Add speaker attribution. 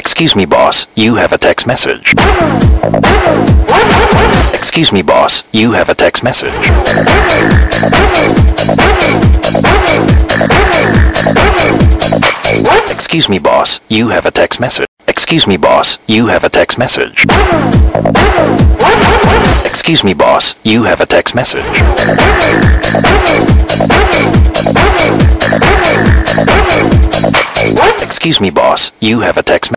Speaker 1: Excuse me, boss, you have a text message. Excuse me, boss, you have a text message. Excuse me, boss, you have a text message. Excuse me, boss, you have a text message. Excuse me, boss, you have a text message. Excuse me, boss, you have a text message.